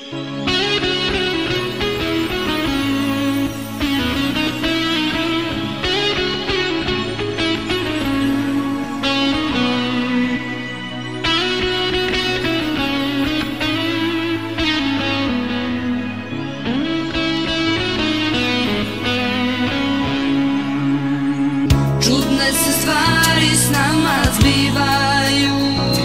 Čudne se stvari s nama zbivaju,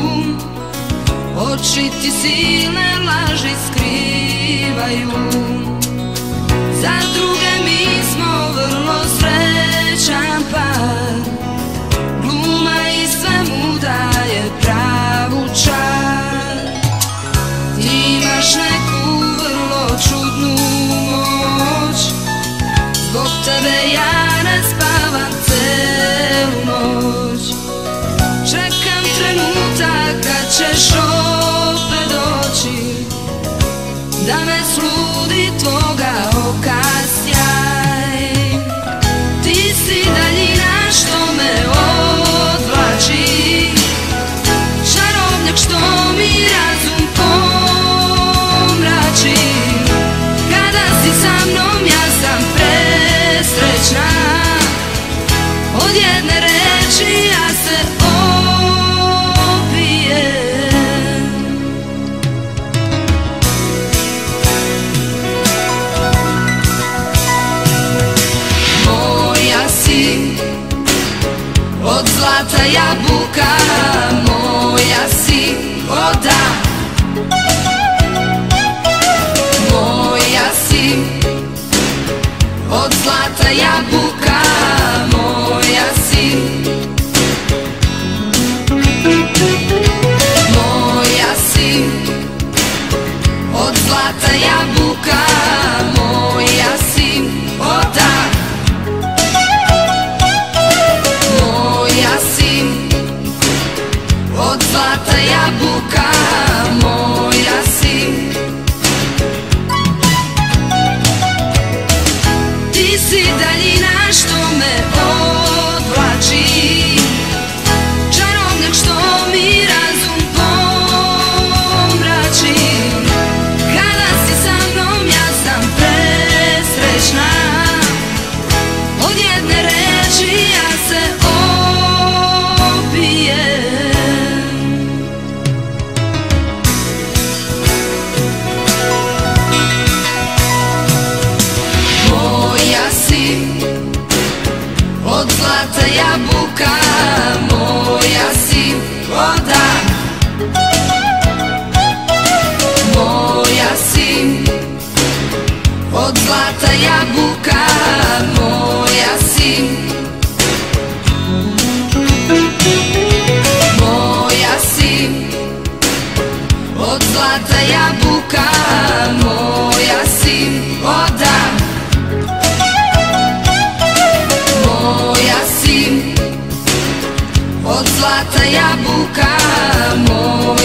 oči ti silne laži skrivaju. Za druge mi smo vrlo srećan par, gluma i sve mu daje pravu čar. Ti imaš neku vrlo čudnu moć, zbog tebe ja ne spavam celu noć. Čekam trenutak kad ćeš opet doći, da me sludi tvoga oka sjaj. Ti si daljina što me odvlači, čarobnjak što mi razum pomrači. Kada si sa mnom ja sam presrećna, od jedne reči ja se opijem. Moja si od zlata jabuka, moja si voda. Moja si od zlata jabuka, moja si. Moja si od zlata jabuka, moja si voda. Moja si od zlata jabuka, moja si. Ti si daljina što me odvlači, čarobnjak što mi razum pomrači. Kada si sa mnom ja sam presrećna, od jedne reči ja se opijem. Moja si od zlata jabuka, moja si voda. Moja si od zlata jabuka, moja si. Moja si od zlata jabuka, moja si voda. Moja si od zlata jabuka, moja